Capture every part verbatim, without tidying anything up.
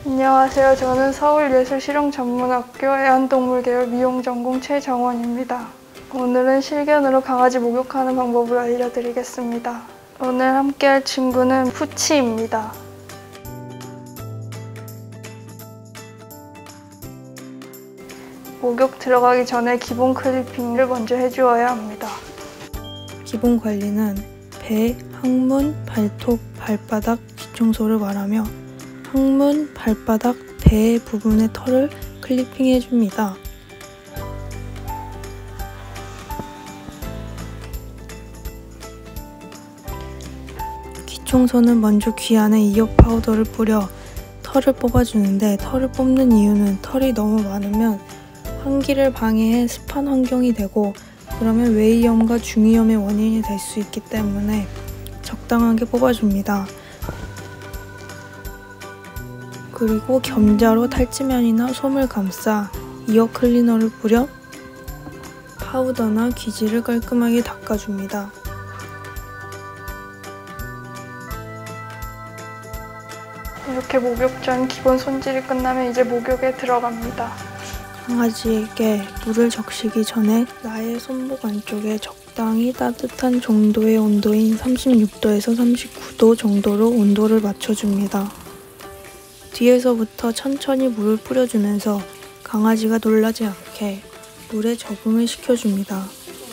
안녕하세요. 저는 서울예술실용전문학교 애완동물계열 미용전공 최정원입니다. 오늘은 실견으로 강아지 목욕하는 방법을 알려드리겠습니다. 오늘 함께할 친구는 푸치입니다. 목욕 들어가기 전에 기본 클리핑을 먼저 해주어야 합니다. 기본 관리는 배, 항문, 발톱, 발바닥, 뒷청소를 말하며 항문, 발바닥, 배 부분의 털을 클리핑해줍니다. 귀청소는 먼저 귀 안에 이어 파우더를 뿌려 털을 뽑아주는데, 털을 뽑는 이유는 털이 너무 많으면 환기를 방해해 습한 환경이 되고, 그러면 외이염과 중이염의 원인이 될 수 있기 때문에 적당하게 뽑아줍니다. 그리고 겸자로 탈지면이나 솜을 감싸 이어 클리너를 뿌려 파우더나 귀지를 깔끔하게 닦아줍니다. 이렇게 목욕 전 기본 손질이 끝나면 이제 목욕에 들어갑니다. 강아지에게 물을 적시기 전에 나의 손목 안쪽에 적당히 따뜻한 정도의 온도인 삼십육 도에서 삼십구 도 정도로 온도를 맞춰줍니다. 뒤에서부터 천천히 물을 뿌려주면서 강아지가 놀라지 않게 물에 적응을 시켜줍니다.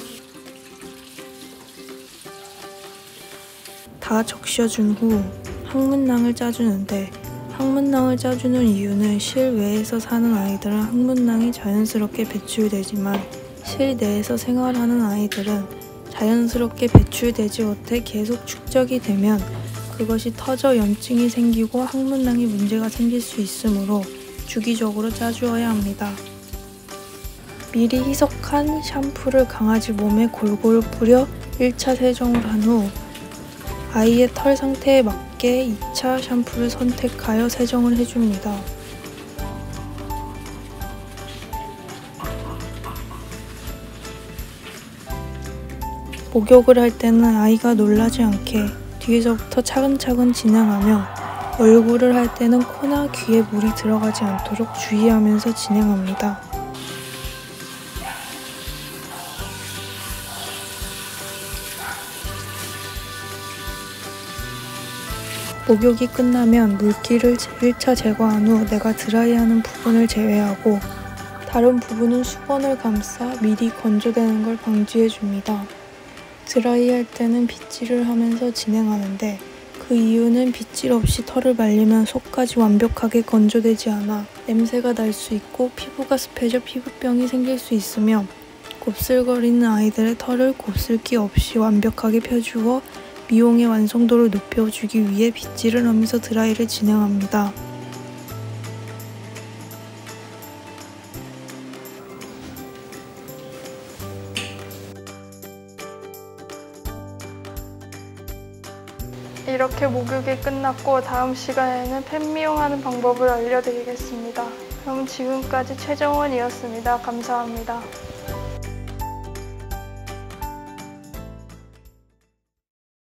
다 적셔준 후 항문낭을 짜주는데, 항문낭을 짜주는 이유는 실외에서 사는 아이들은 항문낭이 자연스럽게 배출되지만 실내에서 생활하는 아이들은 자연스럽게 배출되지 못해 계속 축적이 되면 그것이 터져 염증이 생기고 항문낭에 문제가 생길 수 있으므로 주기적으로 짜주어야 합니다. 미리 희석한 샴푸를 강아지 몸에 골고루 뿌려 일 차 세정을 한 후 아이의 털 상태에 맞게 이 차 샴푸를 선택하여 세정을 해줍니다. 목욕을 할 때는 아이가 놀라지 않게 뒤에서부터 차근차근 진행하며, 얼굴을 할 때는 코나 귀에 물이 들어가지 않도록 주의하면서 진행합니다. 목욕이 끝나면 물기를 일 차 제거한 후 내가 드라이하는 부분을 제외하고 다른 부분은 수건을 감싸 미리 건조되는 걸 방지해줍니다. 드라이할 때는 빗질을 하면서 진행하는데, 그 이유는 빗질 없이 털을 말리면 속까지 완벽하게 건조되지 않아 냄새가 날 수 있고 피부가 습해져 피부병이 생길 수 있으며, 곱슬거리는 아이들의 털을 곱슬기 없이 완벽하게 펴주어 미용의 완성도를 높여주기 위해 빗질을 하면서 드라이를 진행합니다. 이렇게 목욕이 끝났고 다음 시간에는 펫 미용하는 방법을 알려드리겠습니다. 그럼 지금까지 최정원이었습니다. 감사합니다.